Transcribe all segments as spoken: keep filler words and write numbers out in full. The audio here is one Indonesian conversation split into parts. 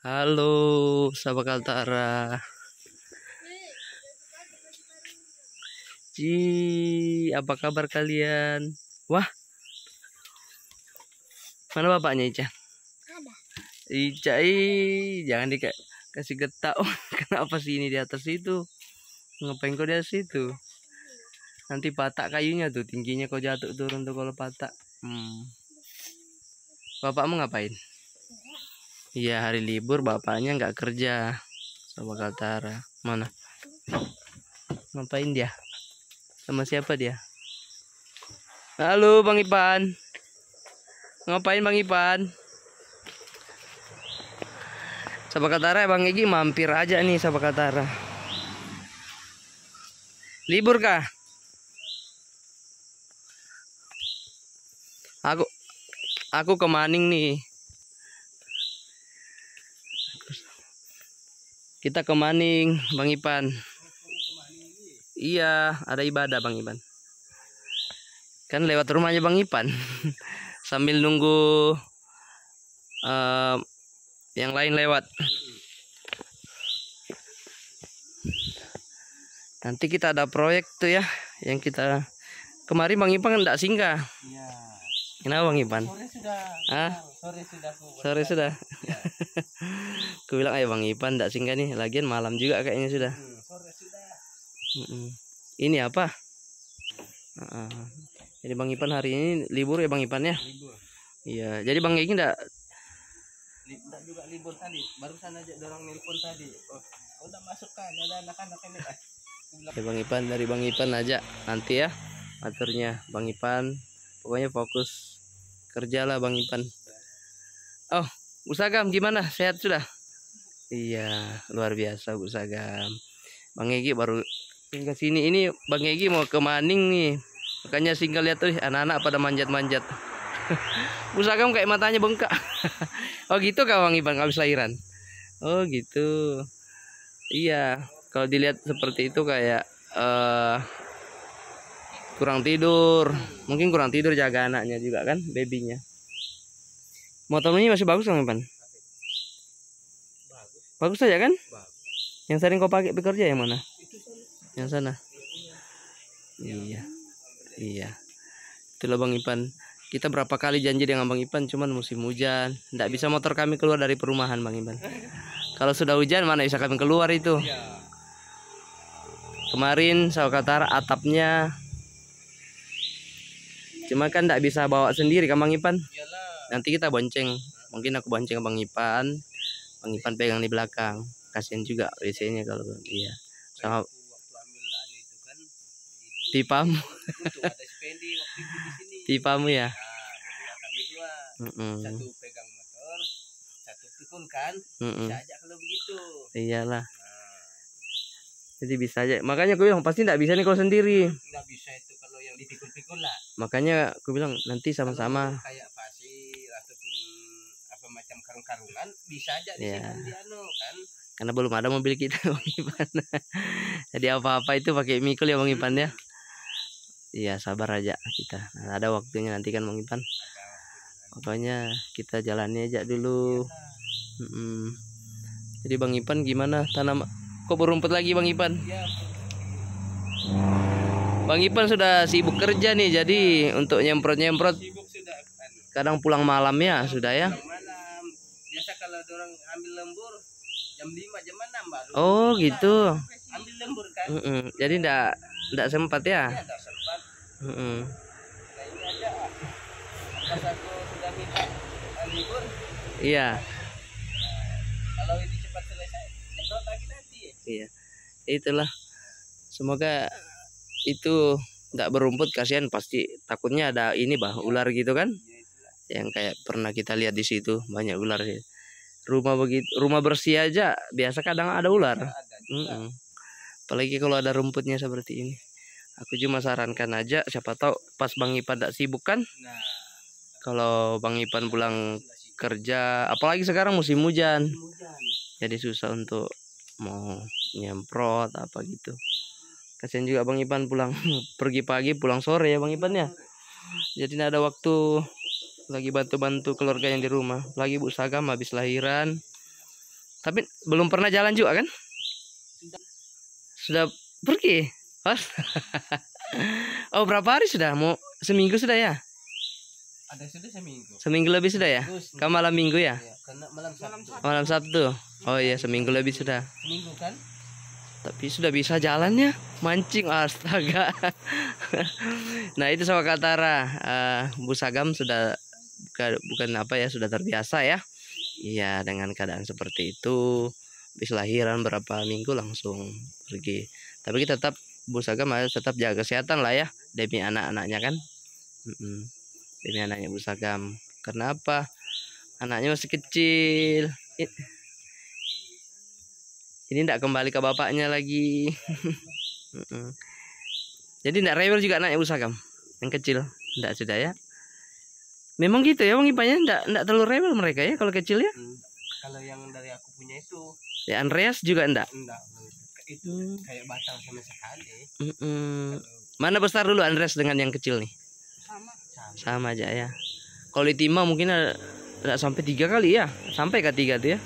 Halo, sahabat Kaltara. Ji, apa kabar kalian? Wah, mana bapaknya Ica? Ada. Ica, ih, jangan dikasih getah. Oh, kenapa sih ini di atas itu? Ngapain kau di atas itu? Nanti patah kayunya tuh, tingginya kau jatuh turun tuh kalau patah. Hmm. Bapakmu ngapain? Iya, hari libur bapaknya nggak kerja. Sahabat Kaltara. Mana? Ngapain dia? Sama siapa dia? Halo Bang Ipan. Ngapain Bang Ipan? Sahabat Kaltara, Bang Egi mampir aja nih sahabat Kaltara. Libur kah? Aku aku ke Maning nih. Kita ke Maning, Bang Ipan. Iya, ada ibadah Bang Ipan. Kan lewat rumahnya Bang Ipan. Sambil nunggu uh, yang lain lewat. Nanti kita ada proyek tuh ya, yang kita kemarin Bang Ipan enggak singgah. Iya. Kenapa Bang Ipan? Sore sudah. Hah? Sore sudah. Sore sudah. Ya. Aku bilang ayo Bang Ipan enggak singgah nih, lagian malam juga kayaknya sudah. Hmm, sore sudah. Mm-mm. Ini apa? Uh, jadi Bang Ipan hari ini libur ya Bang Ipan ya? Libur. Iya, jadi Bang Egi enggak Libur juga libur tadi. Barusan aja dorong nelpon tadi. Oh, udah masuk kan ada anak-anak ini. ya Bang Ipan, dari Bang Ipan aja nanti ya aturnya Bang Ipan. Pokoknya fokus kerja lah Bang Ipan. Oh, Bu Sagam gimana? Sehat sudah? Iya, luar biasa Bu Sagam. Bang Egi baru singgah sini. Ini Bang Egi mau ke Maning nih. Makanya singgah lihat tuh anak-anak pada manjat-manjat. Bu Sagam kayak matanya bengkak. Oh gitu kah Bang Ipan habis lahiran? Oh gitu. Iya, kalau dilihat seperti itu kayak uh, kurang tidur. Mungkin kurang tidur jaga anaknya juga kan, babynya. Motor ini masih bagus Bang Ipan? Bagus. Bagus saja kan? Bagus. Yang sering kau pakai bekerja yang mana? Yang sana. Iya. Iya. Itulah Bang Ipan. Kita berapa kali janji dengan Bang Ipan, cuman musim hujan, tidak bisa motor kami keluar dari perumahan Bang Ipan. Kalau sudah hujan mana bisa kami keluar itu. Kemarin sahabat Kaltara atapnya, cuma kan tidak bisa bawa sendiri kan Bang Ipan. Nanti kita bonceng, mungkin aku bonceng Bang Ipan, Bang Ipan pegang di belakang. Kasian juga biasanya kalau iya. Sama pipamu. Pipamu ya. Kami dua. Mm -mm. Satu pegang motor, satu pikul kan. Mm -mm. Bisa aja kalau begitu. Iyalah. Nah. Jadi bisa aja. Makanya aku bilang pasti tidak bisa nih kau sendiri. Nggak bisa itu kalau yang dipikul-pikul lah. Makanya aku bilang nanti sama-sama. Kayak pasir ataupun apa macam karung-karungan bisa aja di ya. sini di anu kan. Karena belum ada mobil kita Bang Ipan. Jadi apa-apa itu pakai mikul ya Bang Ipan ya. Iya sabar aja kita. Nah, ada waktunya nanti kan Bang Ipan. Pokoknya kita jalani aja dulu. Mm -mm. Jadi Bang Ipan gimana tanam? Kok berumput lagi Bang Ipan? Ya. Bang Ipan sudah sibuk kerja nih. Jadi untuk nyemprot-nyemprot. Sibuk sudah kan. Kadang pulang malam ya sudah ya. Pulang malam. Biasa kalau orang ambil lembur jam lima jam enam baru. Oh gitu. Ambil lembur kan. Mm -mm. Jadi ndak ndak sempat ya. Ya enggak sempat. Mm -mm. Nah ini aja. Pas aku sudah minta libur. Iya. Kalau ini cepat selesai, nyemprot lagi nanti. Iya. Itulah. Semoga itu nggak berumput, kasihan pasti takutnya ada ini bah ular gitu kan. Yang kayak pernah kita lihat di situ banyak ular sih. Rumah begitu, rumah bersih aja biasa kadang ada ular. Mm -mm. Apalagi kalau ada rumputnya seperti ini. Aku cuma sarankan aja, siapa tahu pas Bang Ipan tidak sibuk kan. Nah, kalau Bang Ipan pulang kerja, apalagi sekarang musim hujan, jadi susah untuk mau nyemprot apa gitu. Kasian juga Bang Ipan pulang pergi pagi pulang sore ya Bang Ipan ya. Jadi tidak ada waktu lagi bantu-bantu keluarga yang di rumah. Lagi Bu Sagam habis lahiran, Tapi belum pernah jalan juga kan? Sudah pergi? Oh, oh berapa hari sudah? Mau seminggu sudah ya? Ada sudah seminggu. Seminggu lebih sudah ya? Terus, Kamu malam minggu ya? ya, karena malam Sabtu. Malam Sabtu. Oh iya, seminggu lebih sudah. Seminggu kan? Tapi sudah bisa jalannya, mancing, astaga. Nah itu sama Katara, uh, Bu Sagam sudah bukan, bukan apa ya, sudah terbiasa ya. Iya dengan keadaan seperti itu. Habis lahiran berapa minggu langsung pergi. Tapi kita tetap Bu Sagam harus tetap jaga kesehatan lah ya, demi anak-anaknya kan. Mm-mm. Demi anaknya Bu Sagam. Kenapa? Anaknya masih kecil. Ini tidak kembali ke bapaknya lagi. Jadi tidak rewel juga anaknya Bu Sagam yang kecil. Tidak sudah ya. Memang gitu ya Bang Ipanya, tidak tidak terlalu rewel mereka ya kalau kecil ya. Hmm. Kalau yang dari aku punya itu. Ya Andreas juga enggak. Enggak. Itu Hmm. kayak batang sama sekali. Mm-mm. Mana besar dulu Andreas dengan yang kecil nih? Sama. Sama. Sama aja ya. Kalau di Timah mungkin ada, ada sampai tiga kali ya. Sampai ke tiga tuh ya.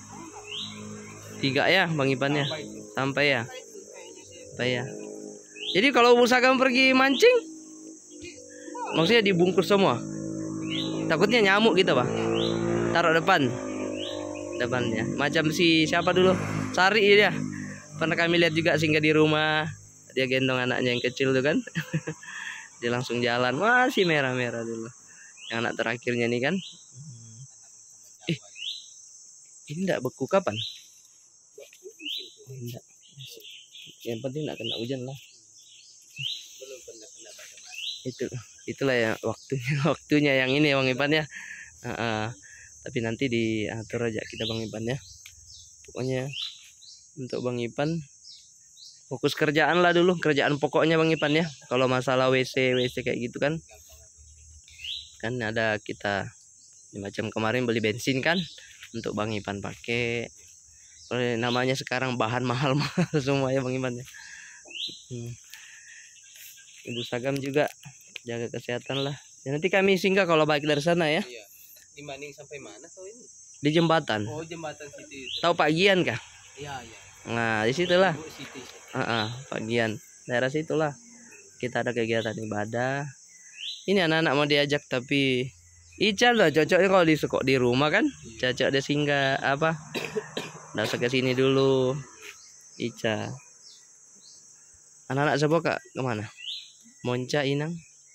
Tiga ya Bang Ipannya. Sampai ya. Sampai ya. Jadi kalau Bu Sagam pergi mancing, maksudnya dibungkus semua. Takutnya nyamuk gitu Pak. Taruh depan. Depannya. Macam si siapa dulu? Sari dia. Pernah kami lihat juga singgah di rumah. Dia gendong anaknya yang kecil tuh kan. Dia langsung jalan. Masih merah-merah dulu. Yang anak terakhirnya nih kan. Ih. Ini enggak beku kapan? Enggak. Yang penting enggak kena hujan lah. Belum pernah kena bagaimana. Itu itulah ya waktunya waktunya yang ini Bang Ipan ya. Uh, uh. Tapi nanti diatur aja kita Bang Ipan ya. Pokoknya untuk Bang Ipan fokus kerjaan lah dulu, kerjaan pokoknya Bang Ipan ya. Kalau masalah W C W C kayak gitu kan, kan ada kita macam kemarin beli bensin kan untuk Bang Ipan pakai. Namanya sekarang bahan mahal-mahal semua ya Bang Ipan ya. Hmm. Ibu Sagam juga jaga kesehatan lah. Ya, nanti kami singgah kalau balik dari sana ya. Iya. Di Maning sampai mana kau ini? Di jembatan. Oh, jembatan situ itu. Tahu Pak Gian kah? Iya, iya. Nah, di situlah. Bu Siti. Uh -uh, Pak Gian. Daerah situlah. Kita ada kegiatan ibadah. Ini anak-anak mau diajak tapi Ica loh cocoknya kalau di sekok di rumah kan. Cocok dia singgah apa? Nggak usah ke sini dulu. Ica. Anak-anak siapa Kak? Kemana? Monca, Inang?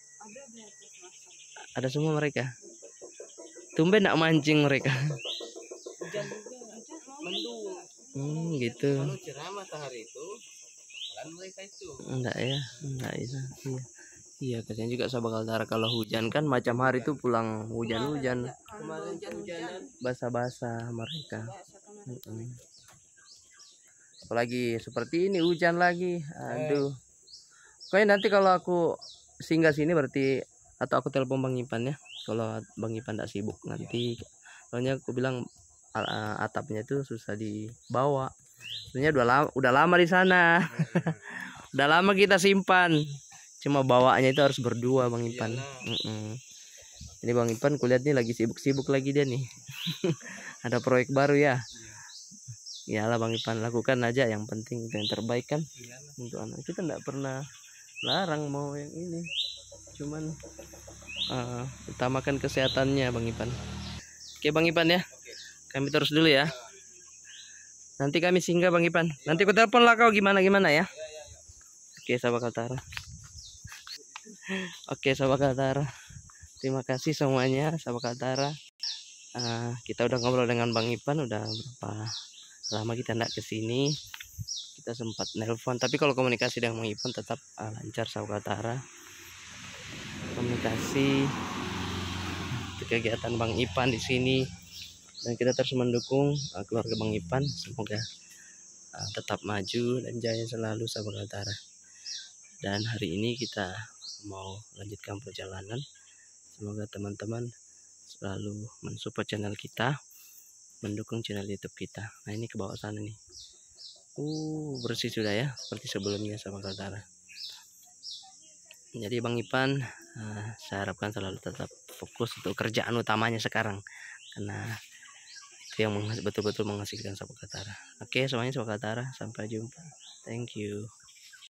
Ada semua mereka. Tumben nak mancing mereka. Hujan juga. Mendung. Hmm, gitu. Kalau cerah matahari itu, kan mereka itu. Enggak ya, enggak itu. Iya. Iya, katanya juga Sabak Kaltara kalau hujan kan macam hari itu pulang hujan-hujan. Kemarin hujanan. Basah-basah mereka. Mm-mm. Apalagi seperti ini hujan lagi. Aduh. Kayaknya nanti kalau aku singgah sini berarti atau aku telepon Bang Ipan ya. Kalau Bang Ipan tidak sibuk nanti. Soalnya aku bilang atapnya itu susah dibawa. Sebenarnya udah lama, udah lama di sana. Udah lama kita simpan. Cuma bawaannya itu harus berdua Bang Ipan. Mm-mm. Ini Bang Ipan kulihat nih lagi sibuk-sibuk lagi dia nih. Ada proyek baru ya. Iyalah Bang Ipan, lakukan aja yang penting yang terbaik kan. Iyalah. Untuk anak kita tidak pernah larang mau yang ini. Cuman uh, utamakan kesehatannya Bang Ipan. Oke Bang Ipan ya. Kami terus dulu ya. Nanti kami singgah Bang Ipan. Nanti aku telepon lah kau gimana gimana ya. Oke Sabak Kaltara. Oke Sabak Kaltara. Terima kasih semuanya Sabak Kaltara. Uh, kita udah ngobrol dengan Bang Ipan udah berapa lama kita ndak kesini. Kita sempat nelpon. Tapi kalau komunikasi dengan Bang Ipan tetap uh, lancar Sabak Kaltara. Komunikasi kegiatan Bang Ipan di sini. Dan kita terus mendukung uh, keluarga Bang Ipan, semoga uh, tetap maju dan jaya selalu Sabak Kaltara. Dan hari ini kita mau lanjutkan perjalanan. Semoga teman-teman selalu mensupport channel kita, mendukung channel YouTube kita. Nah ini ke bawah sana nih. Uh bersih sudah ya, seperti sebelumnya Sabak Kaltara. Jadi Bang Ipan, uh, saya harapkan selalu tetap fokus untuk kerjaan utamanya sekarang, karena yang mengha- betul-betul menghasilkan Sapakatara. Oke, semuanya Sapakatara, sampai jumpa. Thank you.